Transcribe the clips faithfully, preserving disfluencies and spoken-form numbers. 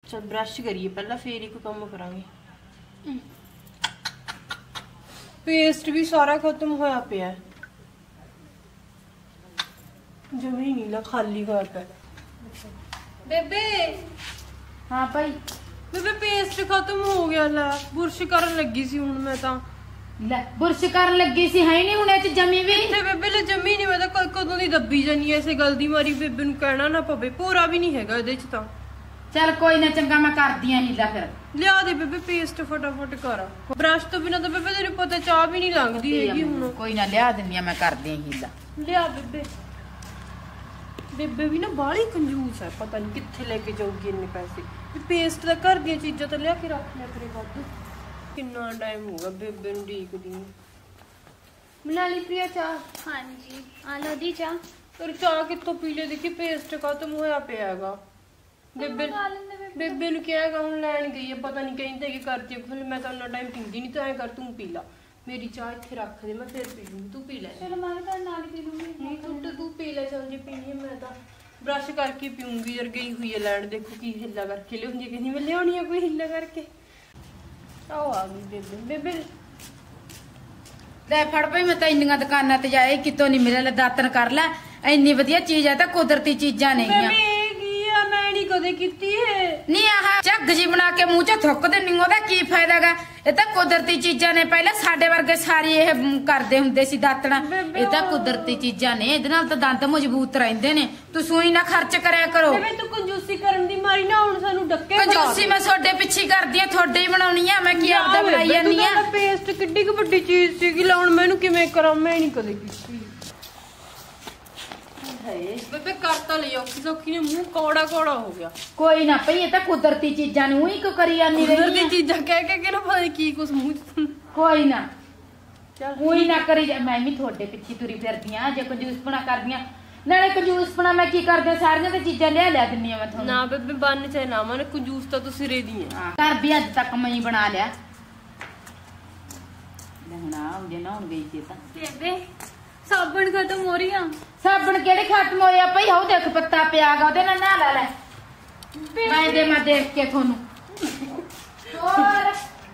चल ब्रश करिए पहला, फिर ही कोई काम करांगे। पेस्ट भी सारा खत्म होया पिया है, जमी नहीं ला खाली होया पिया। बेबे हाँ भाई बेबे पेस्ट खत्म हो गया ला, बुरश करन लगी सी हुण मैं तां ਲੈ ਬੁਰਸ਼ ਕਰਨ ਲੱਗੀ ਸੀ ਹੈ ਨਹੀਂ ਹੁਣੇ ਚ ਜਮੀ ਵੀ ਤੇ ਬੇਬੇ ਲੈ ਜਮੀ ਨਹੀਂ, ਮੈਂ ਤਾਂ ਕਦੋਂ ਦੀ ਦੱਬੀ ਜਾਨੀ ਐ ਇਸੇ ਗੱਲ ਦੀ ਮਾਰੀ। ਬੇਬੇ ਨੂੰ ਕਹਿਣਾ ਨਾ ਪਵੇ, ਪੂਰਾ ਵੀ ਨਹੀਂ ਹੈਗਾ ਇਹਦੇ ਚ ਤਾਂ। ਚੱਲ ਕੋਈ ਨਾ ਚੰਗਾ ਮੈਂ ਕਰਦੀ ਆਂ ਹੀਲਾ ਫਿਰ। ਲਿਆ ਦੇ ਬੇਬੇ ਪੇਸਟ ਫਟਾਫਟ ਕਰ, ਬ੍ਰਸ਼ ਤੋਂ ਬਿਨਾਂ ਤਾਂ ਬੇਬੇ ਤੈਨੂੰ ਪਤਾ ਚਾਹ ਵੀ ਨਹੀਂ ਲੰਘਦੀ ਹੈਗੀ ਹੁਣ। ਕੋਈ ਨਾ ਲਿਆ ਦਿੰਦੀ ਆ ਮੈਂ ਕਰਦੀ ਆਂ ਹੀਲਾ। ਲਿਆ ਬੇਬੇ। ਬੇਬੇ ਵੀ ਨਾ ਬਾਹਲੀ ਕੰਜੂਸ ਹੈ, ਪਤਾ ਨਹੀਂ ਕਿੱਥੇ ਲੈ ਕੇ ਜਾਊਗੀ ਇੰਨੇ ਪੈਸੇ। ਪੇਸਟ ਦਾ ਘਰ ਦੀਆਂ ਚੀਜ਼ਾਂ ਤਾਂ ਲਿਆ ਕੇ ਰੱਖ ਲਿਆ ਕਰੇ ਵਾਧੂ। किन्ना टाइम होगा बेबे नूं ढीकदी नूं। बना ली प्रिया चाह? हाँ जी आ लो दी चाह। पर चाह कितों पी ले, देखी पेस्ट खत्म होया पिया हैगा। बेबे बेबे नूं क्या हैगा हुण लैण गई है, पता नहीं कहीं कि करती है। मैं तो उन्ना टाइम पींदी नहीं, तो ऐ कर तू पी ला, मेरी चाह इत्थे रख दे, मैं फिर पी लूंगी, तू पी ले। चलो मैं तो नाल पी लूंगी। नहीं तू तो तू पी ले, चल जी पीनी है। मैं तो ब्रश करके पीऊंगी, यार गई हुई है लैण, देखो की हिला करके लियाउंदी, कहंदी मैं लियाउणी है कोई हिला करके। आओ आ गई बेबे। बेबे ਲੈ ਫੜ ਪਈ, ਮੈਂ ਤਾਂ ਇੰਨੀਆਂ ਦੁਕਾਨਾਂ ਤੇ ਜਾਏ ਕਿਤੋਂ ਨਹੀਂ ਮਿਲਿਆ। ਲੈ ਦਾਤਨ ਕਰ ਲੈ, ਇੰਨੀ ਵਧੀਆ ਚੀਜ਼ ਆ, ਤਾਂ ਕੁਦਰਤੀ ਚੀਜ਼ਾਂ ਨੇਗੀਆਂ। ਬੇਬੇ ਕੀ ਆ, ਮੈਂ ਨਹੀਂ ਕਦੇ ਕੀਤੀ ਹੈ। ਨਹੀਂ ਆਹ ਝੱਗ ਜੀ ਬਣਾ ਕੇ ਮੂੰਹ 'ਚ ਥੁੱਕ ਦਿੰਨੀ, ਉਹਦਾ ਕੀ ਫਾਇਦਾਗਾ? ਇਹ ਤਾਂ ਕੁਦਰਤੀ ਚੀਜ਼ਾਂ ਨੇ, ਪਹਿਲਾਂ ਸਾਡੇ ਵਰਗੇ ਸਾਰੇ ਇਹ ਕਰਦੇ ਹੁੰਦੇ ਸੀ ਦਾਤਣਾ। ਇਹ ਤਾਂ ਕੁਦਰਤੀ ਚੀਜ਼ਾਂ ਨੇ, ਇਹਦੇ ਨਾਲ ਤਾਂ ਦੰਦ ਮਜ਼ਬੂਤ ਰਹਿੰਦੇ ਨੇ। ਤੂੰ ਸੂਈ ਨਾ ਖਰਚ ਕਰਿਆ ਕਰੋ। ਬੇਬੇ ਤੂੰ ਕੰਜੂਸੀ ਕਰਨ ਦੀ ਮਾਰੀ ਨਾ ਹੁਣ ਸਾਨੂੰ ਡੱਕੇ ਬਣਾ। ਕੰਜੂਸੀ ਮੈਂ ਤੁਹਾਡੇ ਪਿੱਛੇ ਕਰਦੀ ਆ, ਤੁਹਾਡੇ ਹੀ ਬਣਾਉਣੀ ਆ, ਮੈਂ ਕੀ ਆਪਦਾ ਬਣਾਈ ਜਾਂਦੀ ਆ। ਪੇਸਟ ਕਿੱਡੀ ਕੁ ਵੱਡੀ ਚੀਜ਼ ਸੀਗੀ, ਲਾਉਣ ਮੈਨੂੰ ਕਿਵੇਂ ਕਰਾਂ, ਮੈਂ ਨਹੀਂ ਕਦੇ ਕੀਤੀ। ਬੇਬੇ ਕਰਤਾ ਲਈ ਔਖੀ ਸੌਖੀ ਨੇ, ਮੂੰਹ ਕੌੜਾ ਕੌੜਾ ਹੋ ਗਿਆ। ਕੋਈ ਨਾ ਭਈ, ਇਹ ਤਾਂ ਕੁਦਰਤੀ ਚੀਜ਼ਾਂ ਨੂੰ ਹੀ ਕਿਉਂ ਕਰੀ ਜਾਂਦੀ ਰਹੀ। ਕੁਦਰਤੀ ਚੀਜ਼ਾਂ ਕਹਿ ਕਹਿ ਕੇ ਨਾ ਪਤਾ ਕੀ ਕੁਛ ਮੂੰਹ ਚ। ਕੋਈ ਨਾ ਉਹੀ ਨਾ ਕਰੀ ਜਾ, ਮੈਂ ਵੀ ਤੁਹਾਡੇ ਪਿੱਛੇ ਤੁਰੀ ਫਿਰਦੀ ਆ। ਜੇ ਕੰਜੂਸਪਣਾ ਕਰਦੀਆਂ, ਨਾਲੇ ਕੰਜੂਸਪਣਾ ਮੈਂ ਕੀ ਕਰਦੇ, ਸਾਰੀਆਂ ਤੇ ਚੀਜ਼ਾਂ ਲਿਆ ਲਿਆ ਦਿੰਨੀ ਆ ਮੈਂ ਤੁਹਾਨੂੰ। ਨਾ ਬੇਬੇ ਬੰਨ ਚਾਹੇ ਨਾ ਮਨ, ਕੰਜੂਸ ਤਾਂ ਤੂੰ ਸਿਰੇ ਦੀ ਆ। ਘਰ ਵੀ ਅੱਜ ਤੱਕ ਮੈਂ ਹੀ ਬਣਾ ਲਿਆ। ਹੁਣ ਆ ਹੁੰਦੇ ਨਾ ਹੁਣ ਗਈ ਸੀ ਤਾਂ बेबे साबुन खत्म हो रही है। ਸਾਬਣ ਕਿਹੜੇ ਖਤਮ ਹੋਇਆ ਭਈ? ਉਹ ਦੇਖ ਪੱਤਾ ਪਿਆਗਾ, ਉਹਦੇ ਨਾਲ ਨਹਾ ਲੈ। ਮੈਂ ਦੇ ਮੈਂ ਦੇਖ ਕੇ ਤੁਹਾਨੂੰ ਹੋਰ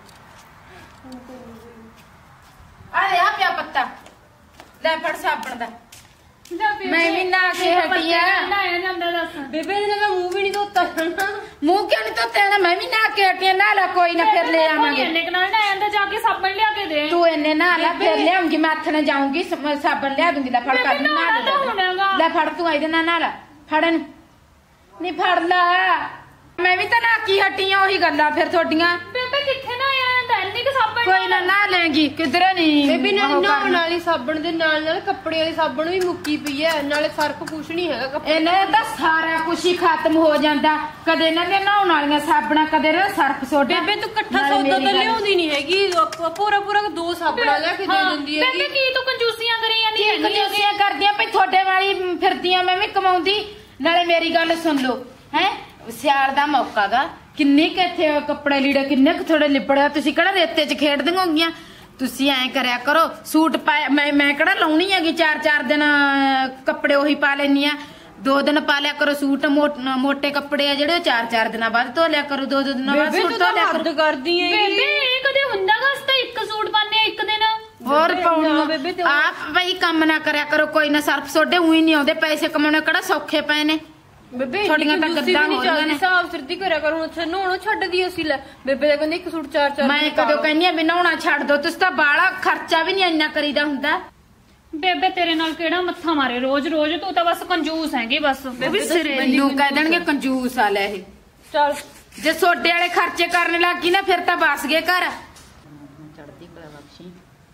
ਅਰੇ ਆ ਪਿਆ ਪੱਤਾ, ਲੈ ਫੜ ਸਾਬਣ ਦਾ। ਮੈਂ ਵੀ ਨਹਾ ਕੇ ਹਟੀ ਆ। नहाया जांदा दस ਬੇਬੇ ਇਹਦੇ ਨਾਲ ਮੂੰਹ ਵੀ ਨਹੀਂ ਧੋਤਾ ਜਾਣਾ। ਮੂੰਹ ਕਿਉਂ ਨਹੀਂ ਧੋਤੇ ਨਾ? ਮੈਂ ਵੀ ਨਹਾ ਕੇ ਹਟੀ ਆ। ਨਹਾ ਲੈ, ਕੋਈ ਨਾ ਫਿਰ ਲੈ ਆਵਾਂਗੇ। इन्ने के नाल नहाया जांदा, जाके साबुन लिया के दे। ਤੂੰ ਇੰਨੇ ਨਹਾ ਲੈ, ਫਿਰ ਲਿਆਉਂਗੀ ਮੈਂ। ਹੱਥ ਨਾਲ ਜਾਊਂਗੀ, ਸਾਬਣ ਲਿਆ ਦੂੰਗੀ। ਲੈ ਫੜ ਕਰ ਨਹਾ ਲੈ, ਫੜ ਤੂੰ ਇਹਦੇ ਨਾਲ ਨਹਾ ਲੈ, ਫੜ ਇਹਨੂੰ। ਨਹੀਂ ਫੜ ਲੈ, ਮੈਂ ਵੀ ਤਾਂ ਨਹਾ ਕੇ ਹਟੀ ਆ। ਉਹੀ ਗੱਲਾਂ ਫਿਰ ਤੁਹਾਡੀਆਂ। बेबे किथे नहाया जांदा, इन्नी के साबुन ਕੋਈ ਨਾ ਨਹਾ ਲੈਂਗੀ, ਕਿਧਰੇ ਨਹੀਂ। ਬੇਬੀ ਨਾਲ ਨਹਾਉਣ ਵਾਲੀ ਸਾਬਣ ਦੇ ਨਾਲ ਨਾਲ ਕੱਪੜੇ ਵਾਲੀ ਸਾਬਣ ਵੀ ਮੁੱਕੀ ਪਈ ਐ, ਨਾਲੇ ਸਰਫ ਕੁਛ ਨਹੀਂ ਹੈਗਾ ਕੱਪੜੇ। ਇਹਨਾਂ ਦਾ ਸਾਰਾ ਕੁਝ ਹੀ ਖਤਮ ਹੋ ਜਾਂਦਾ। ਕਦੇ ਇਹਨਾਂ ਦੇ ਨਹਾਉਣ ਵਾਲੀਆਂ ਸਾਬਣਾ, ਕਦੇ ਇਹਨਾਂ ਸਰਫ ਸੋਡਾ। ਬੇਬੇ ਤੂੰ ਇਕੱਠਾ ਸੌਦਾ ਤਾਂ ਲਿਆਉਂਦੀ ਨਹੀਂ ਹੈਗੀ, ਪੂਰਾ ਪੂਰਾ ਦੋ ਸਾਬਣਾ ਲੈ ਕੇ ਦੇ ਦਿੰਦੀ ਹੈ। बेबे की तू कंजूसियां करी जांदी है। ਕੰਜੂਸੀਆਂ ਕਰਦੀਆਂ ਭਈ, ਤੁਹਾਡੇ ਵਾਲੀ ਫਿਰਦੀਆਂ, ਮੈਂ ਵੀ ਕਮਾਉਂਦੀ। ਨਾਲੇ ਮੇਰੀ ਗੱਲ ਸੁਣ ਲਓ, ਹੈ ਸਿਆਲ ਦਾ ਮੌਕਾ ਗਾ, ਕਿੰਨੇ ਕੁ ਇੱਥੇ ਕੱਪੜੇ ਲੀੜੇ ਕਿੰਨੇ ਕੁ ਥੋੜੇ ਲਿਪੜਿਆ। ਤੁਸੀਂ ਕਿਹੜਾ ਰੇਤੇ 'ਚ ਖੇਡਦੀਆਂ ਹੋਗੀਆਂ? ਤੁਸੀਂ ਐਂ ਕਰਿਆ ਕਰੋ, ਸੂਟ ਪਾਇਆ ਮੈਂ ਮੈਂ ਕਿਹੜਾ ਲਾਉਣੀ ਹੈਗੀ ਚਾਰ ਚਾਰ ਦਿਨ ਕੱਪੜੇ ਉਹੀ ਪਾ ਲੈਣੀ ਆ। ਦੋ ਦਿਨ ਪਾ ਲਿਆ ਕਰੋ ਸੂਟ, ਮੋਟੇ ਕੱਪੜੇ ਆ ਜਿਹੜੇ ਚਾਰ ਚਾਰ ਦਿਨਾਂ ਬਾਅਦ ਧੋ ਲਿਆ ਕਰੋ। ਦੋ ਦੋ ਦਿਨਾਂ ਬਾਅਦ ਸੂਟ ਧੋ ਲਿਆ ਕਰੋ। ਕਰਦੀ ਹੈ बेबे ਇਹ ਕਦੇ ਹੁੰਦਾ ਗਾ? ਅਸ ਤਾਂ ਇੱਕ ਸੂਟ ਪਾਣੇ ਇੱਕ ਦਿਨ ਹੋਰ ਪਾਉਣੀ ਆਪ ਬਈ। ਕੰਮ ਨਾ ਕਰਿਆ ਕਰੋ, ਕੋਈ ਨਾ ਸਰਫ ਸੋਡੇ ਉਹੀ ਨਹੀਂ ਆਉਂਦੇ। ਪੈਸੇ ਕਮਾਉਣੇ ਕਿਹੜਾ ਸੌਖੇ ਪਏ ਨੇ। ਬੇਬੇ ਤੁਹਾਡੀਆਂ ਤਾਂ ਗੱਦਾਂ ਹੋ ਰਹੀਆਂ ਨੇ। ਹਿਸਾਬ ਸਿਰਦੀ ਕਰਿਆ ਕਰ, ਹੁਣ ਨਹਾਉਣੋਂ ਛੱਡਦੀ ਅਸੀਂ। ਲੈ ਬੇਬੇ ਦਾ ਕਹਿੰਦੀ ਇੱਕ ਸੂਟ ਚਾਰ ਚਾਰ। ਮੈਂ ਕਦੋਂ ਕਹਿੰਦੀ ਆ ਵੀ ਨਹਾਉਣਾ ਛੱਡ ਦੋ? ਤੁਸੀਂ ਤਾਂ ਬਾਹਲਾ ਖਰਚਾ ਵੀ ਨਹੀਂ ਇੰਨਾ ਕਰੀਦਾ ਹੁੰਦਾ। बेबे तेरे नाल केड़ा मत्था मारे रोज रोज, तू तो बस कंजूस हैगी बस। ਬੇਬੀ ਸਿਰੇ ਮੈਨੂੰ ਕਹਿ ਦੇਣਗੇ ਕੰਜੂਸ ਆ। ਲੈ ਇਹ ਚੱਲ ਜੇ ਸੋਡੇ ਵਾਲੇ ਖਰਚੇ ਕਰਨ ਲੱਗ ਗਈ ਨਾ, ਫਿਰ ਤਾਂ ਬਸ ਗਏ ਘਰ। ਚੜਦੀ ਕਲਾ ਬਖਸ਼ੀ।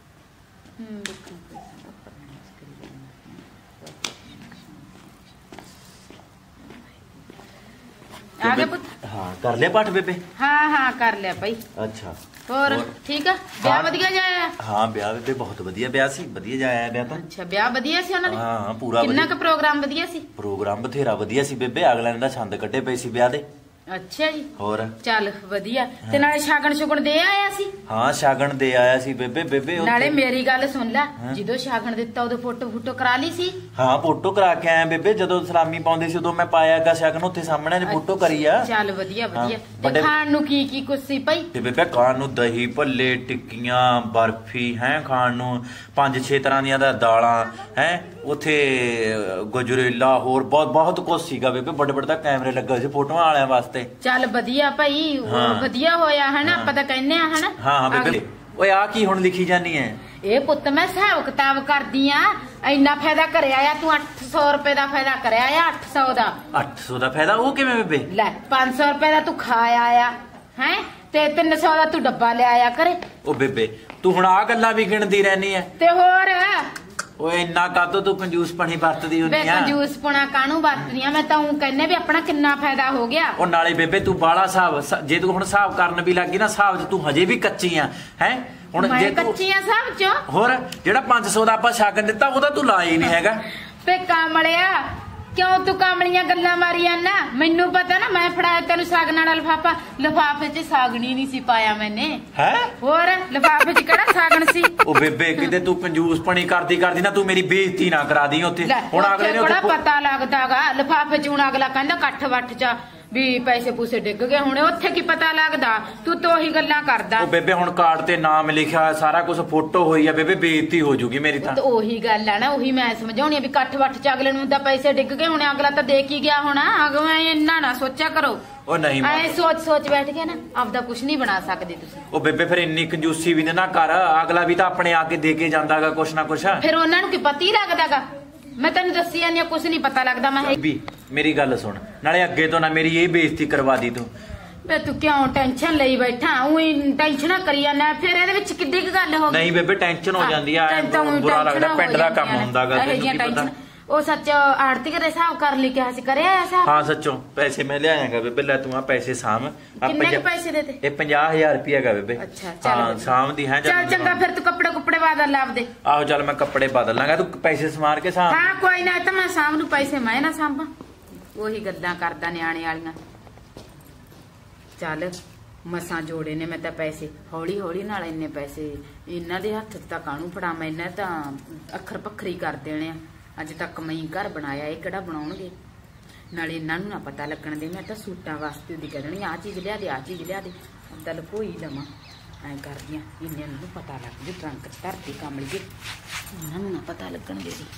ਆ ਗਿਆ ਪੁੱਤ? हाँ कर लिया पाठ बेबे? हाँ हाँ कर लिया भाई। अच्छा ਹੋਰ ਠੀਕ ਆ? ਵਿਆਹ ਵਧੀਆ ਜਾਇਆ? हाँ ब्याह बेबे बहुत वधिया ब्याह सी, वधिया जाया ब्याह तो। ਅੱਛਾ ਵਿਆਹ ਵਧੀਆ ਸੀ ਉਹਨਾਂ ਦੇ? हाँ पूरा ਕਿੰਨਾ ਕੁ ਪ੍ਰੋਗਰਾਮ ਵਧੀਆ ਸੀ? प्रोग्राम बथेरा वधिया सी बेबे। अगले ने छंद कटे पे सी ब्याह दे। ਅੱਛਾ ਜੀ ਹੋਰ ਚੱਲ ਵਧੀਆ ਤੇ ਨਾਲੇ ਸ਼ਗਨ ਸ਼ੁਗਣ ਦੇ ਆਇਆ ਸੀ ਹਾਂ ਸ਼ਗਨ ਦੇ ਆਇਆ ਸੀ ਬੇਬੇ ਬੇਬੇ ਉੱਥੇ- ਨਾਲੇ ਮੇਰੀ ਗੱਲ ਸੁਣ ਲੈ ਜਦੋਂ ਸ਼ਗਨ ਦਿੱਤਾ ਉਦੋਂ ਫੋਟੋ ਫੋਟੋ ਕਰਾ ਲਈ ਸੀ ਹਾਂ ਫੋਟੋ ਕਰਾ ਕੇ ਆਇਆ ਬੇਬੇ ਜਦੋਂ ਸਲਾਮੀ ਪਾਉਂਦੇ ਸੀ ਉਦੋਂ ਮੈਂ ਪਾਇਆਗਾ ਸ਼ਗਨ ਉੱਥੇ ਸਾਹਮਣੇ ਨੇ ਫੋਟੋ ਕਰੀ ਆ ਚੱਲ ਵਧੀਆ ਵਧੀਆ ਹਾਂ, ਤੇ ਵੱਡੇ- ਖਾਣ ਨੂੰ ਕੀ ਕੀ ਕੁਛ ਸੀ ਭਾਈ ਤੇ ਬੇਬੇ ਖਾਣ ਨੂੰ ਦਹੀਂ ਭੱਲੇ ਟਿੱਕੀਆਂ ਬਰਫੀ ਹੈ ਖਾਣ ਨੂੰ ਪੰਜ ਛੇ ਤਰ੍ਹਾਂ ਦੀਆਂ ਦਾ ਦਾਲਾਂ ਹੈ ਉੱਥੇ ਗਜਰੇਲਾ ਹੋਰ ਬਹੁਤ ਬਹੁਤ ਕੁਝ ਸੀਗਾ ਬੇਬੇ ਵੱਡੇ ਵੱਡੇ ਤਾਂ ਕੈਮਰੇ ਲੱਗੇ ਹੋਏ ਸੀ ਫੋਟੋਆਂ ਵਾਲਿਆਂ ਵਾਸਤੇ ਚੱਲ ਵਧੀਆ ਭਾਈ ਉਹ ਹਾਂ। ਵਧੀਆ ਹੋਇਆ ਹਨਾ ਆਪਾਂ ਤਾਂ ਕਹਿੰਦੇ ਆ ਹਨਾ ਹਾਂ ਹਾਂ ਬੇਬੇ ਓਏ ਆ ਕੀ ਹੁਣ ਲਿਖੀ ਜਾਨੀ ਐ ਇਹ ਪੁੱਤ ਮੈਂ ਹਿਸਾਬ ਕਿਤਾਬ ਕਰਦੀ ਆ ਇੰਨਾ ਫਾਇਦਾ ਕਰਿਆ ਆ ਤੂੰ ਅੱਠ ਸੌ ਰੁਪਏ ਦਾ ਫਾਇਦਾ ਕਰਿਆ ਆ ਅੱਠ ਸੌ ਦਾ ਅੱਠ ਸੌ ਦਾ ਫਾਇਦਾ ਉਹ ਕਿਵੇਂ ਬੇਬੇ ਲੈ ਪੰਜ ਸੌ ਰੁਪਏ ਦਾ ਤੂੰ ਖਾਇਆ ਆ ਹੈ ਤੇ ਤਿੰਨ ਸੌ ਦਾ ਤੂੰ ਡੱਬਾ ਲਿਆਇਆ ਕਰੇ ਉਹ ਬੇਬੇ ਤੂੰ ਹੁਣ ਆ ਗੱਲਾਂ ਵੀ ਗਿਣਦੀ ਰਹਿਨੀ ਐ ਤੇ ਹੋਰ ਓਏ ਇੰਨਾ ਕਾਤੋਂ ਤੂੰ ਕੰਜੂਸ ਪਣੀ ਵਰਤਦੀ ਵੇ ਹੁੰਨੀ ਆ ਕੰਜੂਸ ਪੁਣਾ ਕਾਹਨੂੰ ਵਰਤਦੀ ਆ ਮੈਂ ਤਾਂ ਉਹ ਕਹਿੰਨੇ ਵੀ ਆਪਣਾ ਕਿੰਨਾ ਫਾਇਦਾ ਹੋ ਗਿਆ ਉਹ ਨਾਲੇ ਬੇਬੇ ਤੂੰ ਬਾਲਾ ਹਿਸਾਬ ਸ- ਜੇ ਤੂੰ ਹੁਣ ਹਿਸਾਬ ਕਰਨ ਵੀ ਲੱਗੀ ਨਾ ਹਿਸਾਬ 'ਚ ਤੂੰ ਹਜੇ ਵੀ ਕੱਚੀ ਆ ਹੈ ਹੁਣ ਮੈਂ ਜੇ ਤੂੰ ਕੱਚੀਆਂ ਸਭ ਚੋਂ ਹੋਰ ਜਿਹੜਾ ਪੰਜ ਸੌ ਦਾ ਆਪਾਂ ਸ਼ਗਨ ਦਿੱਤਾ ਉਹਦਾ ਤੂੰ ਲਾਇਆ ਹੀ ਨਹੀਂ ਹੈਗਾ ਵੇ ਕਾਮਲਿਆ ਕਿਉਂ ਤੂੰ ਕਾਮਲੀਆਂ ਗੱਲਾਂ ਮਾਰੀ ਜਾਂਦਾ ਮੈਨੂੰ ਪਤਾ ਨਾ ਮੈਂ ਫੜਾਇਆ ਤੈਨੂੰ ਸਾਗਣ ਵਾਲਾ ਲਿਫਾਫਾ ਲਿਫਾਫੇ 'ਚ ਸਾਗਣੀ ਨਹੀਂ ਸੀ ਪਾਇਆ ਮੈਨੇ ਹੈ ਹੋਰ ਲਿਫਾਫੇ 'ਚ ਕਿਹੜਾ ਸਾਗਣ ਸੀ ਉਹ ਬੇਬੇ ਕਿਤੇ ਤੂੰ ਕੰਜੂਸ ਪਣੀ ਕਰਦੀ ਕਰਦੀ ਨਾ ਤੂੰ ਮੇਰੀ ਬੇਇੱਜ਼ਤੀ ਨਾ ਕਰਾ ਦੀ ਉੱਥੇ ਲੈ, ਹੁਣ ਉੱਥੇ ਅਗਲੇ ਨੇ ਬੜਾ ਉੱਥੇ ਪਤਾ ਲੱਗਦਾਗਾ ਲਿਫਾਫੇ 'ਚ ਹੁਣ ਅਗਲਾ ਕਹਿੰਦਾ ਇਕੱਠ ਵੱਠ 'ਚ ਵੀ ਪੈਸੇ ਪੂਸੇ ਡਿੱਗ ਗਏ ਹੁਣ ਉੱਥੇ ਕੀ ਪਤਾ ਲੱਗਦਾ ਤੂੰ ਤਾਂ ਉਹੀ ਗੱਲਾਂ ਕਰਦਾ ਉਹ ਬੇਬੇ ਹੁਣ ਕਾਰਡ ਤੇ ਨਾਮ ਲਿਖਿਆ ਹੋਇਆ, ਸਾਰਾ ਕੁਝ ਫੋਟੋ ਹੋਈ ਆ ਬੇਬੇ ਬੇਇੱਜ਼ਤੀ ਹੋ ਜੂਗੀ ਮੇਰੀ ਤਾਂ ਤੇ ਉਹੀ ਗੱਲ ਆ ਨਾ ਉਹੀ ਮੈਂ ਸਮਝਾਉਣੀ ਆ ਵੀ ਇਕੱਠ ਵੱਠ 'ਚ ਅਗਲੇ ਨੂੰ ਤਾਂ ਪੈਸੇ ਡਿੱਗ ਗਏ ਹੁਣ ਅਗਲਾ ਤਾਂ ਦੇ ਕੀ ਗਿਆ ਹੋਣਾ ਅਗਵਾ ਇੰਨਾ ਨਾ ਸੋਚਿਆ ਕਰੋ ਉਹ ਨਹੀਂ ਮਾਂ। ਐ ਸੋਚ ਸੋਚ ਬੈਠ ਕੇ ਨਾ ਆਪਦਾ ਕੁਝ ਨਹੀਂ ਬਣਾ ਸਕਦੇ ਤੁਸੀਂ ਉਹ ਬੇਬੇ ਫਿਰ ਇੰਨੀ ਕੰਜੂਸੀ ਵੀ ਨਾ ਕਰ ਅਗਲਾ ਵੀ ਤਾਂ ਆਪਣੇ ਆ ਕੇ ਦੇ ਕੇ ਜਾਂਦਾਗਾ ਕੁਛ ਨਾ ਕੁਛ ਫਿਰ ਉਹਨਾਂ ਨੂੰ ਕੀ ਪਤਾ ਹੀ ਲੱਗਦਾਗਾ ਮੈਂ ਤੈਨੂੰ ਦੱਸੀ ਜਾਂਦੀ ਆ ਕੁਝ ਨਹੀਂ ਪਤਾ ਲੱਗਦਾ ਮੈਂ ਵੀ ਮੇਰੀ ਗੱਲ ਸੁਣ ਨਾਲੇ ਅੱਗੇ ਤੋਂ ਨਾ ਮੇਰੀ ਇਹ ਬੇਇੱਜ਼ਤੀ ਕਰਵਾ ਦੀ ਤੂੰ ਵੇ ਤੂੰ ਕਿਉਂ ਟੈਨਸ਼ਨ ਲਈ ਬੈਠਾ ਉਹੀ ਟੈਨਸ਼ਨਾਂ ਕਰੀ ਜਾਂਦਾ ਫਿਰ ਇਹਦੇ ਵਿੱਚ ਕਿੱਡੀ ਕੁ ਗੱਲ ਹੋ ਗਈ ਨਹੀਂ ਬੇਬੇ ਟੈਨਸ਼ਨ ਹੋ ਜਾਂਦੀ ਆ ਹਾਂ, ਤੈਨੂੰ ਬੁਰਾ ਲੱਗਦਾ ਟੈਨਸ਼ਨਾਂ ਪਿੰਡ ਦਾ ਹੋ ਕੰਮ ਜਾਂਦੀਆਂ ਹੁੰਦਾਗਾ ਇਹੋ ਤੈਨੂੰ ਜਿਹੀਆਂ ਕੀ ਪਤਾ ਟੈਨਸ਼ਨ ਉਹ ਸੱਚ ਆੜਤੀ ਦੇ ਹਿਸਾਬ ਕਰ ਲਈ ਕਿਹਾ ਸੀ ਕਰਿਆ ਹਿਸਾਬ ਹਾਂ ਸੱਚੋਂ ਪੈਸੇ ਮੈਂ ਲਿਆਇਆਗਾ ਬੇਬੇ ਲੈ ਤੂੰ ਆ ਪੈਸੇ ਸਾਂਭ ਆ ਕਿੰਨੇ ਕੁ ਪੰਜਾਹ- ਪੈਸੇ ਦੇਤੇ ਇਹ ਪੰਜਾਹ ਹਜ਼ਾਰ ਰੁਪਇਆ ਹੈਗਾ ਬੇਬੇ ਅੱਛਾ, ਚੱਲ ਹਾਂ ਵਧੀਆ। ਸਾਂਭ ਦੀ ਹੈ ਚੱਲ ਚੰਗਾ ਫਿਰ ਤੂੰ ਕੱਪੜੇ ਕੁੱਪੜੇ ਬਾਦਲ ਲੱਭਦੇ ਆਹੋ ਚੱਲ ਮੈਂ ਕੱਪੜੇ ਬਦਲ ਲਾਂਗਾ ਤੂੰ ਪੈਸੇ ਸਮਾਰ ਕੇ ਸਾਂਭ ਹਾਂ ਕੋਈ ਨਾ ਇਹ ਤਾਂ ਮੈਂ ਸ਼ਾਮ ਨੂੰ ਪੈਸੇ ਮੈਂ ਨਾ ਸਾਂਭਾਂ ਉਹੀ ਗੱਲਾਂ ਕਰਦਾ ਨਿਆਣੇ ਵਾਲੀਆਂ ਚੱਲ ਮਸਾਂ ਜੋੜੇ ਨੇ ਮੈਂ ਤਾਂ ਪੈਸੇ ਹੌਲੀ ਹੌਲੀ ਨਾਲ ਇੰਨੇ ਪੈਸੇ ਇਹਨਾਂ ਦੇ ਹੱਥ 'ਚ ਤਾਂ ਕਾਹਨੂੰ ਫੜਾ ਮੈਂ ਇਹਨਾਂ ਤਾਂ ਅੱਖਰ ਪੱਖਰੀ ਕਰ ਦੇਣੇ ਆ ਅੱਜ ਤੱਕ ਮੈਂ ਹੀ ਘਰ ਬਣਾਇਆ ਇਹ ਕਿਹੜਾ ਬਣਾਉਣਗੇ ਨਾਲੇ ਇਹਨਾਂ ਨੂੰ ਨਾ ਪਤਾ ਲੱਗਣ ਦੇ ਮੈਂ ਤਾਂ ਸੂਟਾਂ ਵਾਸਤੇ ਦੀ ਕਹਿਣੀ ਆ ਚੀਜ਼ ਲਿਆ ਦੇ ਆ ਚੀਜ਼ ਲਿਆ ਦੇ ਅੱਧਾ ਲਕੋਈ ਲਵਾਂ ਐਂ ਕਰਦੀਆਂ ਇੰਨੇ ਨੂੰ ਪਤਾ ਲੱਗ ਜੇ ਟਰੰਕ ਧਰਤੀ ਕੰਮ ਲਈਏ ਇਹਨਾਂ ਨੂੰ ਨਾ ਪਤਾ ਲੱਗਣ ਦੇ ਦੀ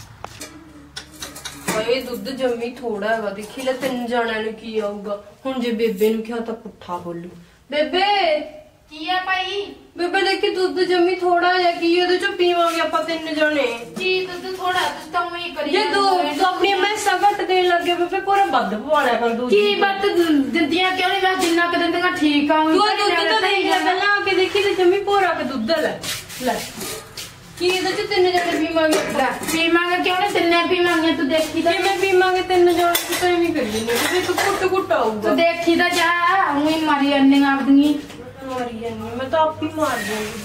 ਹਾਏ ਦੁੱਧ ਜੰਮੀ ਥੋੜਾ ਹੈਗਾ ਦੇਖੀ ਲੈ ਤਿੰਨ ਜਣਿਆਂ ਨੂੰ ਕੀ ਆਊਗਾ ਹੁਣ ਜੇ ਬੇਬੇ ਨੂੰ ਕਿਹਾ ਤਾਂ ਪੁੱਠਾ ਬੋਲੂ ਬੇਬੇ ਕੀ ਆ ਭਾਈ ਬੇਬੇ ਦੇਖੀ ਦੁੱਧ ਜੰਮੀ ਥੋੜਾ ਜਿਹਾ ਕੀ ਉਹਦੇ ਚੋਂ ਪੀਵਾਂਗੇ ਆਪਾਂ ਤਿੰਨ ਜਣੇ ਜੀ ਦੁੱਧ ਥੋੜਾ ਤੁਸੀਂ ਤਾਂ ਉਵੇਂ ਹੀ ਕਰੀ ਜੇ ਦੋ ਆਪਣੀ ਮੈਂ ਸਗਟ ਦੇਣ ਲੱਗੇ ਬੇਬੇ ਪੂਰਾ ਵੱਧ ਪਵਾਲਿਆ ਕਰ ਦੋ ਕੀ ਬੱਤ ਦਿੰਦੀਆਂ ਕਿਉਂ ਨਹੀਂ ਮੈਂ ਜਿੰਨਾ ਕੁ ਦਿੰਦੀਆਂ ਠੀਕ ਆ ਤੂੰ ਦੁੱਧ ਤਾਂ ਦੇਖ ਲੈ ਪਹਿਲਾਂ ਆ ਕੇ ਦੇਖੀ ਤੇ ਜੰਮੀ ਪੂਰਾ ਕੇ ਦੁੱਧ ਲੈ ਲੈ ਕੀ ਇਹਦੇ ਚ ਤਿੰਨ ਜਣੇ ਪੀਵਾਂਗੇ ਲੈ ਪੀਵਾਂਗੇ ਕਿਉਂ ਨਹੀਂ ਤਿੰਨੇ ਪੀਵਾਂਗੇ ਤੂੰ ਦੇਖੀ ਤਾਂ ਕਿਵੇਂ ਪੀਵਾਂਗੇ ਤਿੰਨ ਜਣੇ ਤੂੰ ਐਵੇਂ ਕਰੀ ਨਹੀਂ ਤੇ ਤੂੰ ਕੁੱਟ ਕੁੱਟ ਆਊਗਾ ਤੂੰ ਦੇਖੀ ਤਾਂ ਜਾ ਉਵੇਂ ਮਾਰੀ ਅੰਨੀਆਂ ਆਪਦੀਆਂ ਮਾਰੀ ਜਾਨੀ ਮੈਂ ਤਾਂ ਆਪ ਹੀ ਮਾਰ ਜਾਂਦੀ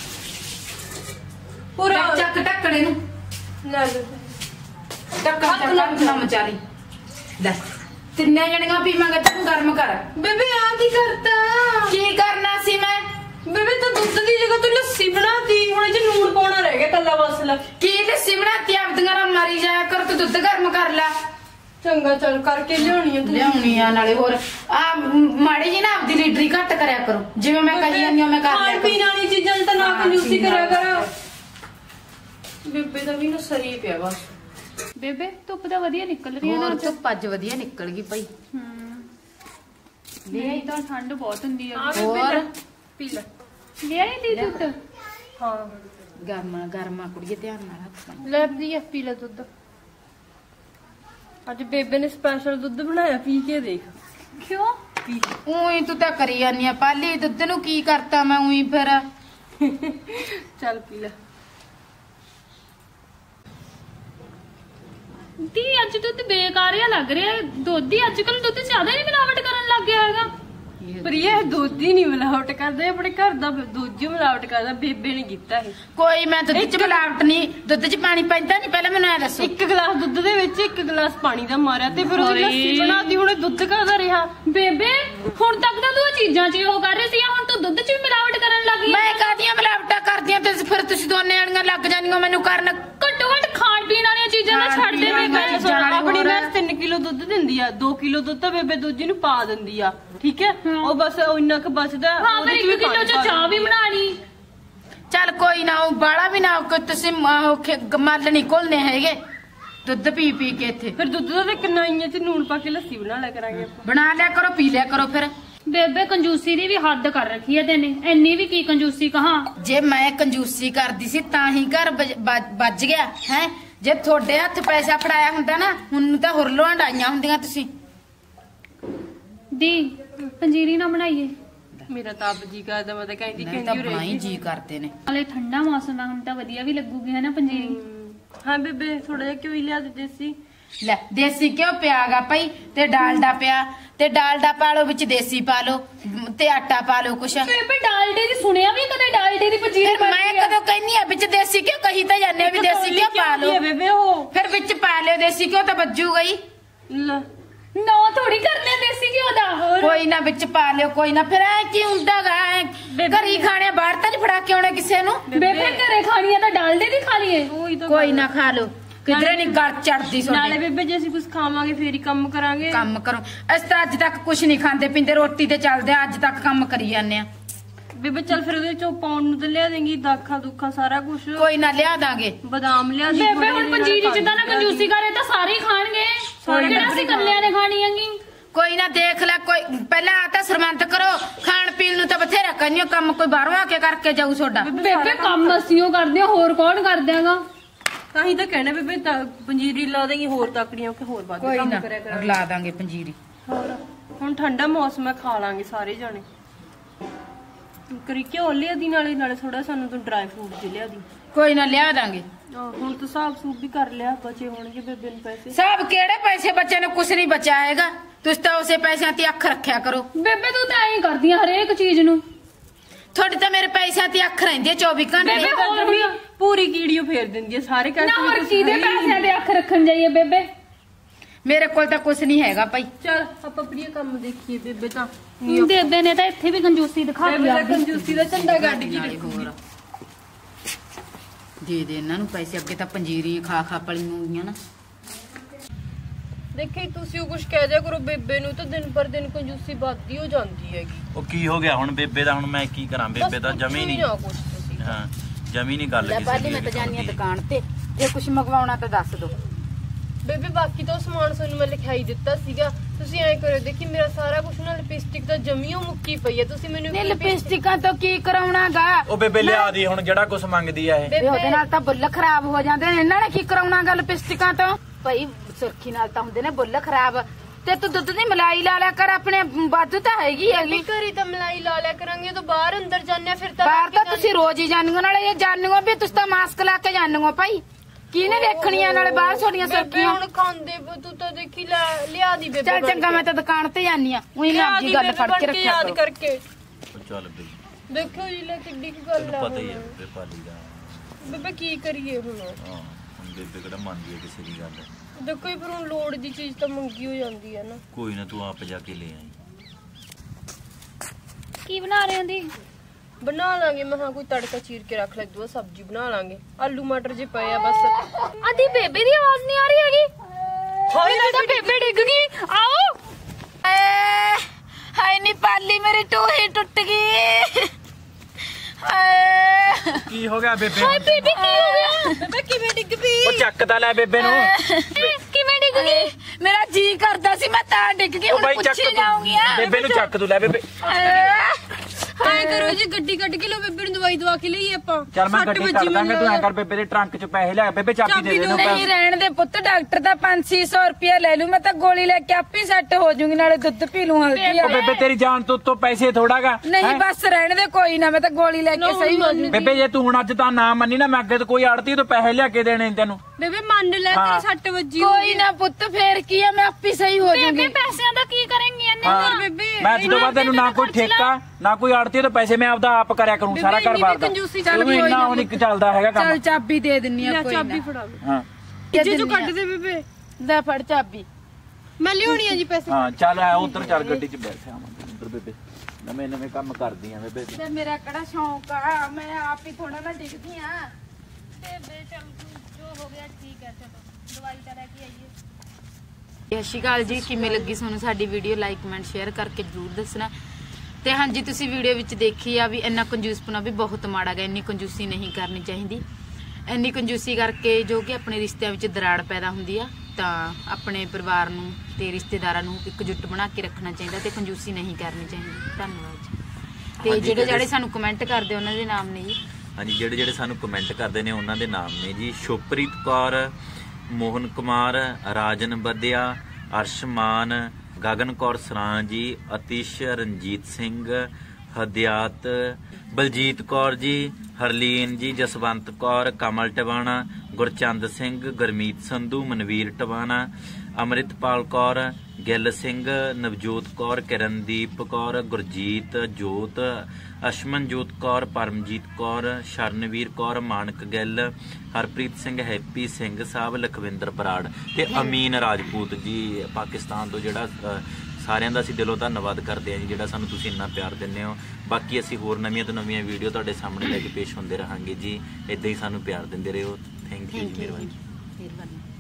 ਪੂਰਾ ਚੱਕ ਟੱਕੜੇ ਨੂੰ ਲੈ ਲੈ ਟੱਕਾ ਚੱਕਾ ਨਾ ਮਚਾਲੀ ਲੈ ਤਿੰਨੇ ਜਣੀਆਂ ਪੀਵਾਂਗੇ ਤੂੰ ਗਰਮ ਕਰ ਬੇਬੇ ਆ ਕੀ ਕਰਤਾ ਕੀ ਕਰਨਾ ਸੀ ਮੈਂ ਬੇਬੇ ਤਾਂ ਦੁੱਧ ਦੀ ਜਗ੍ਹਾ ਤੂੰ ਲੱਸੀ ਬਣਾਤੀ ਹੁਣ ਇਹ ਚ ਨੂਣ ਪਾਉਣਾ ਰਹਿ ਗਿਆ ਕੱਲਾ ਮਸਲਾ ਕੀ ਲੱਸੀ ਬਣਾਤੀ ਆਪਦੀਆਂ ਨਾਲ ਮਾਰੀ ਜਾਇਆ ਕਰ ਤੂੰ ਦੁੱਧ ਗਰਮ ਕਰ ਲੈ ਚੰਗਾ ਚੱਲ ਕਰਕੇ ਲਿਆਉਣੀ ਆ ਤੂੰ ਲਿਆਉਣੀ ਆ ਨਾਲੇ ਹੋਰ ਆ ਮਾੜੀ ਜੀ ਨਾ ਆਪਦੀ ਲੀਡਰੀ ਘੱਟ ਕਰਿਆ ਕਰੋ ਜਿਵੇਂ ਮੈਂ ਕਹੀ ਜਾਂਦੀ ਹਾਂ ਮੈਂ ਕਰ ਲਿਆ ਖਾਣ ਪੀਣ ਕਰੋ ਵਾਲੀ ਚੀਜ਼ਾਂ 'ਚ ਤਾਂ ਨਾ ਕੰਜੂਸੀ ਹਾਂ, ਕਰਿਆ ਕਰ ਬੇਬੇ ਦਾ ਵੀ ਨਾ ਸਰੀ ਪਿਆ ਬਸ ਬੇਬੇ ਧੁੱਪ ਤਾਂ ਵਧੀਆ ਨਿਕਲ ਰਹੀ ਹੈ ਨਾ ਹੋਰ ਅੱਜ ਧੁੱਪ ਅੱਜ ਵਧੀਆ ਨਿਕਲ ਗਈ ਭਾਈ ਹੂੰ ਲੈ ਨਹੀਂ ਤਾਂ ਠੰਡ ਬਹੁਤ ਹੁੰਦੀ ਆ ਹੈ ਬੇਬੇ ਹੋਰ? ਲੈ, ਪੀ ਲੈ ਲੈ ਆਈ ਦੀ ਦੁੱਧ ਹਾਂ ਗਰਮਾ ਗਰਮਾ ਕੁੜੀਏ ਧਿਆਨ ਨਾਲ ਹੱਥ ਪਾਈ ਲੈ ਪੀ ਪੀ ਲੈ ਦੁੱਧ ਅੱਜ ਬੇਬੇ ਨੇ ਸਪੈਸ਼ਲ ਦੁੱਧ ਬਣਾਇਆ ਪੀ ਕੇ ਦੇਖ ਕਿਉਂ ਪੀ ਉਹੀ ਤੂੰ ਤਾਂ ਕਰੀ ਜਾਂਦੀ ਆ ਪਾਲੀ ਦੁੱਧ ਨੂੰ ਕੀ ਕਰਤਾ ਮੈਂ ਉਹੀ ਫਿਰ ਚੱਲ ਪੀ ਲੈ ਦੀ ਅੱਜ ਦੁੱਧ ਬੇਕਾਰ ਜਿਹਾ ਲੱਗ ਰਿਹਾ ਹੈ। ਦੁੱਧ ਹੀ ਅੱਜ ਕੱਲ ਦੁੱਧ ਜ਼ਿਆਦਾ ਹੀ ਮਿਲਾਵਟ ਕਰਨ ਲੱਗ ਗਿਆ ਹੈਗਾ ਪ੍ਰਿਏ ਇਹ ਦੁੱਧ ਹੀ ਨਹੀਂ ਮਿਲਾਵਟ ਕਰਦਾ, ਇਹ ਆਪਣੇ ਘਰ ਦਾ ਦੁੱਧ ਹੀ ਮਿਲਾਵਟ ਕਰਦਾ। ਬੇਬੇ ਨੇ ਕੀਤਾ ਇਹ। ਕੋਈ ਮੈਂ ਦੁੱਧ ਚ ਮਿਲਾਵਟ ਨਹੀਂ, ਦੁੱਧ ਚ ਪਾਣੀ ਪੈਂਦਾ ਨਹੀਂ। ਪਹਿਲਾਂ ਮੈਨੂੰ ਐ ਦੱਸੋ, ਇੱਕ ਗਲਾਸ ਦੁੱਧ ਦੇ ਵਿੱਚ ਇੱਕ ਗਲਾਸ ਪਾਣੀ ਦਾ ਮਾਰਿਆ ਤੇ ਫਿਰ ਉਹਦੀ ਲੱਸੀ ਬਣਾਤੀ। ਹੁਣ ਦੁੱਧ ਕਾਹਦਾ ਰਿਹਾ? ਬੇਬੇ ਹੁਣ ਤੱਕ ਤਾਂ ਤੂੰ ਚੀਜ਼ਾਂ 'ਚ ਉਹ ਕਰ ਰਹੀ ਸੀ, ਹੁਣ ਤੂੰ ਦੁੱਧ 'ਚ ਵੀ ਮਿਲਾਵਟ ਕਰਨ ਲੱਗੀ। ਮੈਂ ਕਾਹਦੀਆਂ ਮਿਲਾਵਟਾਂ ਕਰਦੀਆਂ ਤੇ ਫਿਰ ਤੁਸੀਂ ਦੋਨੇ ਆਣੀਆਂ ਲੱਗ ਜਾਣੀਆਂ ਮੈਨੂੰ ਕਰਨ। ਘੱਟੋ ਘੱਟ ਖਾਣ ਪੀਣ ਵਾਲੀਆਂ ਚੀਜ਼ਾਂ ਦਾ ਛੱਡ ਦੇ ਬੇਬੇ। ਆਪਣੀ ਮੈਂ ਤਿੰਨ ਕਿਲੋ ਦੁੱਧ ਦਿੰਦੀ ਆ, ਦੋ ਕਿਲੋ ਦੁੱਧ ਤਾਂ ਬੇਬੇ ਦੂਜੀ ਨੂੰ ਪਾ ਦਿੰਦੀ ਆ, ਠੀਕ ਹੈ। ਉਹ ਬਸ ਇੰਨਾ ਕੁ ਬਚਦਾ। ਹਾਂ ਫਿਰ ਇੱਕ ਕਿਲੋ 'ਚ ਚਾਹ ਵੀ ਬਣਾ ਲਈ। ਚੱਲ ਕੋਈ ਨਾ, ਉਹ ਬਾਲਾ ਵੀ ਨਾ ਤੁਸੀਂ ਮੱਲ ਨਹੀਂ ਘੁਲਨੇ ਹੈਗੇ ਦੁੱਧ ਪੀ ਪੀ ਕੇ ਇੱਥੇ। ਫਿਰ ਦੁੱਧ ਦਾ ਤੇ ਕਿੰਨਾ ਇੰਨੇ ਚ ਨੂਣ ਪਾ ਕੇ ਲੱਸੀ ਬਣਾ ਲਿਆ ਕਰਾਂਗੇ ਆਪਾਂ। ਬਣਾ ਲਿਆ ਕਰੋ, ਪੀ ਲਿਆ ਕਰੋ ਫਿਰ। ਬੇਬੇ ਕੰਜੂਸੀ ਦੀ ਵੀ ਹੱਦ ਕਰ ਰੱਖੀ ਹੈ ਤੈਨੇ, ਇੰਨੀ ਵੀ ਕੀ ਕੰਜੂਸੀ ਕਹਾਂ। ਜੇ ਮੈਂ ਕੰਜੂਸੀ ਕਰਦੀ ਸੀ ਤਾਂ ਹੀ ਘਰ ਵੱਜ ਗਿਆ ਹੈ। ਜੇ ਤੁਹਾਡੇ ਹੱਥ ਪੈਸਾ ਫੜਾਇਆ ਹੁੰਦਾ ਨਾ, ਹੁਣ ਤਾਂ ਹੁਰਲੋਂ ਡਾਈਆਂ ਹੁੰਦੀਆਂ ਤੁਸੀਂ। ਦੀ ਪੰਜੀਰੀ ਨਾ ਬਣਾਈਏ। ਮੇਰਾ ਤਾਂ ਆਪ ਜੀ ਕਰਦਾ, ਮੈਂ ਤਾਂ ਕਹਿੰਦੀ ਨਹੀਂ ਤਾਂ ਬਣਾਈ ਜੀ ਕਰਦੇ ਨੇ। ਨਾਲੇ ਠੰਡਾ ਮੌਸਮ ਆ, ਹੁਣ ਤਾਂ ਵਧੀਆ ਵੀ ਲੱਗੂਗੀ ਹੈ ਨਾ ਪੰਜੀਰੀ। ਹਾਂ ਬੇਬੇ ਥੋੜਾ ਜਿਹਾ ਘਿਓ ਹੀ ਲਿਆ ਦੇ ਦੇਸੀ। ਲੈ ਦੇਸੀ ਘਿਓ ਪਿਆਗਾ ਭਾਈ, ਤੇ ਡਾਲਡਾ ਪਿਆ, ਤੇ ਡਾਲਡਾ ਪਾ ਲਓ ਵਿੱਚ, ਦੇਸੀ ਪਾ ਲਓ ਤੇ ਆਟਾ ਪਾ ਲਓ ਕੁਛ। ਬੇਬੇ ਡਾਲਡੇ ਦੀ ਸੁਣਿਆ ਵੀ ਕਦੇ ਡਾਲਡੇ ਦੀ ਪੰਜੀਰੀ ਫਿਰ ਮੈਂ ਕਦੋਂ ਕਹਿੰਨੀ ਆ ਵਿੱਚ ਦੇਸੀ ਘਿਓ, ਕਹੀ ਤਾਂ ਜਾਂਦੇ ਵੀ ਦੇਸੀ ਘਿਓ ਪਾ ਲਓ ਬੇਬੇ। ਉਹ ਫਿਰ ਵਿੱਚ ਪਾ ਲਿਓ ਦੇਸੀ ਘਿਓ, ਤਾਂ ਵੱਜੂਗਾ ਹੀ। ਲੈ ਨਾ ਥੋੜੀ ਕਰਨੇ ਦੇਸੀ ਘਿਓ ਦਾ। ਕੋਈ ਨਾ ਵਿੱਚ ਪਾ ਲਿਓ, ਕੋਈ ਨਾ। ਫਿਰ ਐ ਕੀ ਹੁੰਦਾਗਾ, ਘਰੀ ਖਾਣੇ ਬਾਹਰ ਤਾਂ ਨੀ ਫੜਾ ਕੇ ਆਉਣੇ ਕਿਸੇ ਨੂੰ। ਬੇਬੇ ਘਰੇ ਖਾਣੀਆਂ ਤਾਂ ਡਾਲਡੇ ਦੀ ਖਾ ਲਈਏ। ਕੋਈ ਨਾ ਖਾ ਲਓ, ਕਿਧਰੇ ਨਹੀਂ ਗਲ ਚੜਦੀ ਨਾਲੇ ਤੁਹਾਡੇ। ਬੇਬੇ ਜੇ ਅਸੀਂ ਕੁਝ ਖਾਵਾਂਗੇ ਫੇਰ ਹੀ ਕੰਮ ਕਰਾਂਗੇ। ਕੰਮ ਕਰੋ, ਅਸੀਂ ਤਾਂ ਅੱਜ ਤੱਕ ਕੁਝ ਨਹੀਂ ਖਾਂਦੇ ਪੀਂਦੇ, ਰੋਟੀ ਤੇ ਚੱਲਦੇ ਆ, ਅੱਜ ਤੱਕ ਕੰਮ ਕਰੀ ਜਾਂਦੇ ਆ। ਬੇਬੇ ਚੱਲ ਫਿਰ ਉਹਦੇ ਚੋਂ ਪਾਉਣ ਨੂੰ ਤੇ ਲਿਆ ਦੇਂਗੀ, ਦਾਖਾ ਦੁੱਖਾ ਸਾਰਾ ਕੁਝ। ਕੋਈ ਨਾ ਲਿਆ ਦਾਂਗੇ, ਬਦਾਮ ਲਿਆ ਦੀ। ਬੇਬੇ ਹੁਣ ਪੰਜੀਰੀ ਚ ਤਾਂ ਨਾ ਕੰਜੂਸੀ ਕਰੇ ਤਾਂ ਸਾਰੇ ਹੀ ਖਾਣਗੇ, ਕਿਹੜਾ ਅਸੀਂ ਕੱਲਿਆਂ ਨੇ ਖਾਣੀ ਹੈਗੀ। ਕੋਈ ਨਾ ਦੇਖ ਲੈ, ਕੋਈ ਪਹਿਲਾਂ ਆ ਤਾਂ ਸਰਬੰਧ ਕਰੋ। ਖਾਣ ਪੀਣ ਨੂੰ ਤਾਂ ਬਥੇਰਾ ਕੰਨਿਓ, ਕੰਮ ਕੋਈ ਬਾਹਰੋਂ ਆ ਕੇ ਕਰਕੇ ਜਾਊ ਤੁਹਾਡਾ। ਬੇਬੇ ਕੰਮ ਅਸੀਂ ਉਹ ਕਰਦੇ ਆ, ਹੋਰ ਕੌਣ ਕਰਦੇਗਾ। ਤਾਂ ਹੀ ਤਾਂ ਕਹਿਣਾ ਬੇਬੇ, ਤਾਂ ਪੰਜੀਰੀ ਲਾ ਦੇਂਗੀ ਹੋਰ ਤਕੜੀਆਂ ਕਿ ਹੋਰ ਵੱਧ ਕੋਈ ਕੰਮ ਨਾ ਕਰਿਆ ਕਰਾਂਗੇ। ਲਾ ਦਾਂਗੇ ਪੰਜੀਰੀ। ਹੋਰ ਹੁਣ ਠੰਡਾ ਮੌਸਮ ਹੈ, ਖਾ ਲਾਂਗੇ ਸਾਰੇ ਜਾਣੇ। ਕਰੀ ਘਿਓ ਲਿਆ ਦੀ, ਨਾਲੇ ਨਾਲੇ ਥੋੜਾ ਸਾਨੂੰ ਤੂੰ ਡਰਾਈ ਫਰੂਟ ਦੇ ਲਿਆ ਦੀ। ਕੋਈ ਨਾ ਲਿਆ ਦਾਂਗੇ। ਹੁਣ ਤੂੰ ਹਿਸਾਬ ਸੂਬ ਵੀ ਕਰ ਲਿਆ, ਬਚੇ ਹੋਣਗੇ ਬੇਬੇ ਨੂੰ ਪੈਸੇ। ਸਭ ਕਿਹੜੇ ਪੈਸੇ ਬੱਚੇ ਨੂੰ ਕੁਛ ਨਹੀਂ ਬਚਿਆ ਹੈਗਾ, ਤੁਸੀਂ ਤਾਂ ਉਸੇ ਪੈਸਿਆਂ ਤੇ ਅੱਖ ਰੱਖਿਆ ਕਰੋ। ਬੇਬੇ ਤੂੰ ਤਾਂ ਐਂ ਕਰਦੀ ਆ ਹਰੇਕ ਚੀਜ਼ ਨੂੰ। ਤੁਹਾਡੀ ਤਾਂ ਮੇਰੇ ਪੈਸਿਆਂ ਤੇ ਅੱਖ ਰਹਿੰਦੀ ਹੈ ਚੌਵੀ ਘੰਟੇ। ਬੇਬੇ ਹੋਰ ਵੀ ਪੂਰੀ ਕੀੜੀਓ ਫੇਰ ਦਿੰਦੀ ਹੈ ਸਾਰੇ ਨਾ, ਹੋਰ ਕਿਹਦੇ ਪੈਸਿਆਂ ਤੇ ਅੱਖ ਰੱਖਣ ਜਾਈਏ ਬੇਬੇ। ਮੇਰੇ ਕੋਲ ਤਾਂ ਕੁਛ ਨਹੀਂ ਹੈਗਾ ਭਾਈ। ਚਲ ਆਪਾਂ ਪ੍ਰਿਆ ਕੰਮ ਦੇਖੀਏ। ਬੇਬੇ ਤਾਂ ਬੇਬੇ ਨੇ ਤਾਂ ਇੱਥੇ ਵੀ ਕੰਜੂਸੀ ਦਿਖਾਈ ਬੇਬੇ ਆ। ਦਾ ਕੰਜੂਸੀ ਦਾ ਝੰਡਾ ਗੱਡ ਗਈ ਦੇਖੂਗੀ। ਦੇ ਦੇ ਇਹਨਾਂ ਨੂੰ ਪੈਸੇ, ਅੱਗੇ ਤਾਂ ਪੰਜੀਰੀ ਖਾ ਖਾ ਪਲੀਆਂ ਹੋਈਆਂ ਨਾ। ਦੇਖੀ ਤੁਸੀਂ ਉਹ ਕੁਝ ਕਹਿ ਦਿਆ ਕਰੋ ਬੇਬੇ ਨੂੰ, ਤਾਂ ਦਿਨ ਪਰ ਦਿਨ ਕੰਜੂਸੀ ਵੱਧਦੀ ਹੋ ਜਾਂਦੀ ਹੈਗੀ। ਉਹ ਕੀ ਹੋ ਗਿਆ ਹੁਣ ਬੇਬੇ ਦਾ? ਹੁਣ ਮੈਂ ਕੀ ਕਰਾਂ, ਬੇਬੇ ਦਾ ਜਮੀ ਨਹੀਂ। ਹਾਂ ਜਮੀ ਨਹੀਂ ਗੱਲ ਲੈ ਕਿਸੇ ਬਾਲੀ ਮੈਂ ਤਾਂ ਜਾਨੀ ਆ ਦੁਕਾਨ ਤੇ, ਜੇ ਕੁਛ ਮੰਗਵਾਉਣਾ ਤਾਂ ਦੱਸ ਦੋ। ਬੇਬੇ ਬਾਕੀ ਤਾਂ ਸਮਾਨ ਤੁਹਾਨੂੰ ਮੈਂ ਲਿਖਾਈ ਦਿੱਤਾ ਸੀਗਾ, ਤੁਸੀਂ ਐਂ ਕਰਿਓ। ਦੇਖੀ ਮੇਰਾ ਸਾਰਾ ਕੁਝ ਨਾ ਲਿਪਸਟਿਕ ਤਾਂ ਜਮੀਓ ਮੁੱਕੀ ਪਈ ਹੈ, ਤੁਸੀਂ ਮੈਨੂੰ ਨੇ ਲਿਪਸਟਿਕਾਂ ਤੋਂ ਕੀ ਕਰਾਉਣਾਗਾ? ਉਹ ਬੇਬੇ ਲਿਆ ਦੀ ਹੁਣ ਜਿਹੜਾ ਕੁਛ ਮੰਗਦੀ ਆ ਇਹ। ਉਹਦੇ ਨਾਲ ਤਾਂ ਬੁੱਲ ਖਰਾਬ ਹੋ ਜਾਂਦੇ ਨੇ, ਇਹਨਾਂ ਨੇ ਕੀ ਕਰਾਉਣਾਗਾ ਲਿਪਸਟਿਕਾਂ ਤੋਂ? ਭਾਈ ਸੁਰਖੀ ਨਾਲ ਤਾਂ ਹੁੰਦੇ ਨੇ ਬੁੱਲ ਖਰਾਬ। ਤੇ ਤੂੰ ਦੁੱਧ ਦੀ ਮਲਾਈ ਲਾ ਲਿਆ ਕਰ, ਆਪਣੇ ਵਾਧੂ ਤਾਂ ਹੈਗੀ ਹੈਗੀ। ਘਰੇ ਤਾਂ ਮਲਾਈ ਲਾ ਲਿਆ ਕਰਾਂਗੇ, ਤਾਂ ਬਾਹਰ ਅੰਦਰ ਜਾਂਦੇ ਫਿਰ ਤਾਂ ਬਾਹਰ ਤਾਂ ਤੁਸੀਂ ਰੋਜ਼ ਹੀ ਜਾਂਦੇ ਹੋ, ਨਾਲੇ ਇਹ ਜਾਂਦੇ ਹੋ ਵੀ ਤੁਸੀਂ ਤਾਂ ਮਾਸਕ ਲਾ ਕੇ ਜਾਂਦੇ ਹੋ ਭਾਈ। ਕਿਹਨੇ ਵੇਖਣੀਆਂ ਨਾਲੇ ਬਾਹਰ ਛੋੜੀਆਂ ਸੁਰਖੀਆਂ। ਹੁਣ ਖਾਂਦੇ ਤੂੰ ਤਾਂ ਦੇਖੀ ਲਿਆ ਦੀ ਬੇਬੇ। ਚੱਲ ਚੰਗਾ, ਮੈਂ ਤਾਂ ਦੁਕਾਨ ਤੇ ਜਾਨੀ ਆ, ਉਹੀ ਨਾ ਜੀ ਗੱਲ ਫੜ ਕੇ ਰੱਖਿਆ ਯਾਦ ਕਰੋ। ਕਰਕੇ ਚੱਲ ਬਈ ਦੇਖੋ ਜੀ ਲੈ ਕਿੱਡੀ ਕੁ ਗੱਲ ਆ। ਪਤਾ ਹੀ ਹੈ ਬੇਬੇ ਪਾਲੀ ਦਾ। ਬੇਬੇ ਕੀ ਕਰੀਏ ਹੁਣ? ਹਾਂ ਹੁਣ ਬੇਬੇ ਕਿਹੜਾ ਮੰਨਦੀ ਹੈ ਕਿਸੇ ਦੀ ਗੱਲ। ਦੇਖੋ ਜੀ ਫਿਰ ਹੁਣ ਲੋੜ ਦੀ ਚੀਜ਼ ਤਾਂ ਮੰਗੀ ਹੋ ਜਾਂਦੀ ਹੈ ਨਾ। ਕੋਈ ਨਾ ਤੂੰ ਆਪ ਜਾ ਕੇ ਲੈ ਆਈ। ਕੀ ਬਣਾ ਰਹੇ ਹੋ ਦੀ? ਬਣਾ ਲਾਂਗੇ, ਮੈਂ ਹਾਂ ਕੋਈ ਤੜਕਾ ਚੀਰ ਕੇ ਰੱਖ ਲੈ, ਦੋ ਸਬਜ਼ੀ ਬਣਾ ਲਾਂਗੇ। ਆਲੂ ਮਟਰ ਜੇ ਪਏ ਆ ਬਸ। ਆਦੀ ਬੇਬੇ ਦੀ ਆਵਾਜ਼ ਨਹੀਂ ਆ ਰਹੀ ਹੈਗੀ। ਹਾਏ ਤਾਂ ਬੇਬੇ ਡਿੱਗ ਗਈ। ਆਓ ਹਾਏ ਨੀ ਪਾਲੀ, ਮੇਰੀ ਟੂਹੀ ਟੁੱਟ ਗਈ। ਹਾਏ ਕੀ ਹੋ ਗਿਆ ਬੇਬੇ? ਹਾਏ ਬੇਬੇ ਕੀ ਹੋ ਗਿਆ? ਬੇਬੇ ਕਿਵੇਂ ਡਿੱਗ ਪਈ? ਉਹ ਚੱਕ ਤਾਂ ਲੈ ਬੇਬੇ ਨੂੰ। ਕਿਵੇਂ ਡਿੱਗ ਗਈ? ਮੇਰਾ ਜੀ ਕਰਦਾ ਸੀ ਮੈਂ ਤਾਂ ਡਿੱਗ ਗਈ, ਹੁਣ ਬਾਈ ਚੱਕ ਪੁੱਛੀ ਤੂੰ ਜਾਊਂਗੀ। ਬੇਬੇ ਨੂੰ ਚੱਕ ਤੂੰ ਲੈ ਬੇਬੇ। ਹਾਏ ਐ ਕਰੋ ਜੀ ਗੱਡੀ ਕੱਢ ਕੇ ਲੋ ਬੇਬੇ ਨੂੰ ਦਵਾਈ ਦਵਾ ਕੇ ਲਈ ਆਪਾਂ ਚੱਲ ਮੈਂ ਗੱਡੀ ਕੱਢ ਦਾਂਗਾ ਤੂੰ ਐ ਕਰ ਬੇਬੇ ਦੇ ਟਰੰਕ 'ਚ ਪੈਸੇ ਲੈ ਬੇਬੇ ਚਾਬੀ ਦੇ ਦੇ ਨਹੀਂ ਰਹਿਣ ਦੇ ਪੁੱਤ ਡਾਕਟਰ ਤਾਂ ਪੰਜ ਛੇ ਸੌ ਰੁਪਇਆ ਲੈ ਲੂ ਮੈਂ ਤਾਂ ਗੋਲੀ ਲੈ ਕੇ ਆਪੇ ਸੈੱਟ ਹੋ ਜੂਗੀ ਨਾਲੇ ਦੁੱਧ ਪੀ ਲੂ ਹਲਦੀ ਉਹ ਬੇਬੇ ਤੇਰੀ ਜਾਨ ਤੋਂ ਉੱਤੋਂ ਪੈਸੇ ਥੋੜਾਗਾ ਨਹੀਂ ਬਸ ਰਹਿਣ ਦੇ ਕੋਈ ਨਾ ਮੈਂ ਤਾਂ ਗੋਲੀ ਲੈ ਕੇ ਸਹੀ ਹੋ ਜੂ ਬੇਬੇ ਜੇ ਤੂੰ ਹੁਣ ਅੱਜ ਤਾਂ ਨਾ ਮੰਨੀ ਨਾ ਮੈਂ ਅੱਗੇ ਤੋਂ ਕੋਈ ਆੜਤੀ ਤੋਂ ਪੈਸੇ ਲਿਆ ਕੇ ਦੇਣੇ ਤੈਨੂੰ ਬੇਬੇ ਮੰਨ ਲੈ ਤੇਰੀ ਸੱਟ ਵੱਜੀ ਕੋਈ ਨਾ ਪੁੱਤ ਫੇਰ ਕੀ ਆ ਮੈਂ ਆਪੇ ਸਹੀ ਹੋ ਜੂਗੀ ਬੇਬੇ ਪੈਸਿਆਂ ਦਾ ਕੀ ਕਰੇਂਗੀ ਇਹਨੇ ਹਾਂ। ਹੋਰ ਬੇਬੇ ਮੈਂ ਅੱਜ ਤੋਂ ਬਾਅਦ ਤੈਨੂੰ ਨਾ ਕੋਈ ਠੇਕਾ ਨਾ ਕੋਈ ਆੜਤੀ ਤੋਂ ਪੈਸੇ ਮੈਂ ਆਪਦਾ ਆਪ ਕਰਿਆ ਕਰੂੰ ਸਾਰਾ ਬੇਬੇ ਘਰ-ਬਾਰ ਦਾ ਕੰਜੂਸੀ ਚੱਲ ਤੂੰ ਇੰਨਾ ਹੁਣ ਇੱਕ ਚੱਲਦਾ ਹੈਗਾ ਚੱਲ ਕੰਮ ਚਾਬੀ ਦੇ ਦਿੰਨੀ ਆ ਲੈ ਕੋਈ ਚਾਬੀ ਨਾ ਫੜਾ ਹਾਂ ਜੇ ਜੋ ਕੱਢ ਦੇ ਬੇਬੇ ਲੈ ਫੜ ਚਾਬੀ ਮੈਂ ਲਿਆਉਣੀ ਆ ਜੀ ਪੈਸੇ ਹਾਂ ਚੱਲ ਆ ਉਧਰ ਚੱਲ ਗੱਡੀ 'ਚ ਬੈਠ ਆਵਾਂਗੇ ਉਧਰ ਬੇਬੇ ਨਵੇਂ ਨਵੇਂ ਕੰਮ ਕਰਦੀ ਆ ਬੇਬੇ ਤੇ ਮੇਰਾ ਕਿਹੜਾ ਸ਼ੌਂਕ ਆ ਮੈਂ ਆਪ ਹੀ ਥੋੜਾ ਨਾ ਡਿੱਗਦੀ ਆ ਬੇਬੇ ਚੱਲ ਜੋ ਹੋ ਗਿਆ ਠੀਕ ਹੈ ਚਲੋ ਦਵਾਈ ਤਾਂ ਲੈ ਕੇ ਆਈਏ ਸਤਿ ਸ਼੍ਰੀ ਅਕਾਲ ਜੀ ਕਿਵੇਂ ਲੱਗੀ ਤੁਹਾਨੂੰ ਸਾਡੀ ਵੀਡੀਓ ਲਾਈਕ ਕਮੈਂਟ ਸ਼ੇਅਰ ਕਰਕੇ ਜਰੂਰ ਦੱਸਣਾ ਤੇ ਹਾਂਜੀ ਤੁਸੀਂ ਵੀਡੀਓ ਵਿੱਚ ਦੇਖੀ ਆ ਵੀ ਇੰਨਾ ਕੰਜੂਸਪਨਾ ਵੀ ਬਹੁਤ ਮਾੜਾ ਗਾ ਇੰਨੀ ਕੰਜੂਸੀ ਨਹੀਂ ਕਰਨੀ ਚਾਹੀਦੀ ਇੰਨੀ ਕੰਜੂਸੀ ਕਰਕੇ ਜੋ ਕਿ ਆਪਣੇ ਰਿਸ਼ਤਿਆਂ ਵਿੱਚ ਦਰਾੜ ਪੈਦਾ ਹੁੰਦੀ ਆ ਤਾਂ ਆਪਣੇ ਪਰਿਵਾਰ ਨੂੰ ਤੇ ਰਿਸ਼ਤੇਦਾਰਾਂ ਨੂੰ ਇਕਜੁੱਟ ਬਣਾ ਕੇ ਰੱਖਣਾ ਚਾਹੀਦਾ ਤੇ ਕੰਜੂਸੀ ਨਹੀਂ ਕਰਨੀ ਚਾਹੀਦੀ ਧੰਨਵਾਦ ਜੀ ਤੇ ਜਿਹੜੇ ਜਿਹੜੇ ਸਾਨੂੰ ਕਮੈਂਟ ਕਰਦੇ ਉਹਨਾਂ ਦੇ ਨਾਮ ਨੇ ਜੀ ਹਾਂਜੀ ਜਿਹੜੇ ਜਿਹੜੇ ਸਾਨੂੰ ਕਮੈਂਟ ਕਰਦੇ ਨੇ ਉਹਨਾਂ ਦੇ ਨਾਮ ਨੇ ਜੀ ਸ਼ੁਭਪ੍ਰੀਤ ਕੌਰ ਮੋਹਨ ਕੁਮਾਰ ਰਾਜਨ ਬੱਦਿਆ ਅਰਸ਼ਮਾਨ ਗਗਨ ਕੌਰ ਸਰਾਂ ਜੀ ਅਤਿਸ਼ ਰਣਜੀਤ ਸਿੰਘ ਹਦਿਆਤ ਬਲਜੀਤ ਕੌਰ ਜੀ ਹਰਲੀਨ ਜੀ ਜਸਵੰਤ ਕੌਰ ਕਮਲ ਟਵਾਣਾ ਗੁਰਚੰਦ ਸਿੰਘ ਗੁਰਮੀਤ ਸੰਧੂ ਮਨਵੀਰ ਟਵਾਣਾ ਅਮਰਿਤਪਾਲ ਕੌਰ ਗਿੱਲ ਸਿੰਘ ਨਵਜੋਤ ਕੌਰ ਕਿਰਨਦੀਪ ਕੌਰ ਗੁਰਜੀਤ ਜੋਤ ਅਸ਼ਮਨਜੋਤ ਕੌਰ ਪਰਮਜੀਤ ਕੌਰ ਸ਼ਰਨਵੀਰ ਕੌਰ ਮਾਨਕ ਗਿੱਲ ਹਰਪ੍ਰੀਤ ਸਿੰਘ ਹੈਪੀ ਸਿੰਘ ਸਾਹਿਬ ਲਖਵਿੰਦਰ ਬਰਾੜ ਤੇ ਅਮੀਨ ਰਾਜਪੂਤ ਜੀ ਪਾਕਿਸਤਾਨ ਤੋਂ ਜਿਹੜਾ ਅ, ਸਾਰਿਆਂ ਦਾ ਅਸੀਂ ਦਿਲੋਂ ਧੰਨਵਾਦ ਕਰਦੇ ਹਾਂ ਜੀ ਜਿਹੜਾ ਸਾਨੂੰ ਤੁਸੀਂ ਇੰਨਾ ਪਿਆਰ ਦਿੰਦੇ ਹੋ ਬਾਕੀ ਅਸੀਂ ਹੋਰ ਨਵੀਆਂ ਤੋਂ ਨਵੀਆਂ ਵੀਡੀਓ ਤੁਹਾਡੇ ਸਾਹਮਣੇ ਲੈ ਕੇ ਪੇਸ਼ ਹੁੰਦੇ ਰਹਾਂਗੇ ਜੀ ਇਦਾਂ ਹੀ ਸਾਨੂੰ ਪਿਆਰ ਦਿੰਦੇ ਰਹੋ ਥੈਂਕ ਯੂ ਜੀ ਮਿਹਰਬਾਨੀ ਮਿਹਰਬਾਨੀ